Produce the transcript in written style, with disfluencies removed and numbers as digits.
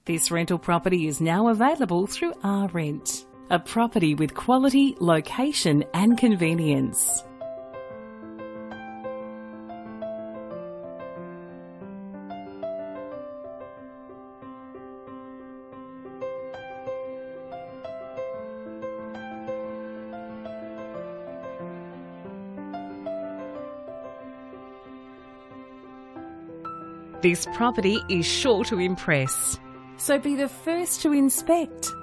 This rental property is now available through RRent, a property with quality, location and convenience. This property is sure to impress, so be the first to inspect.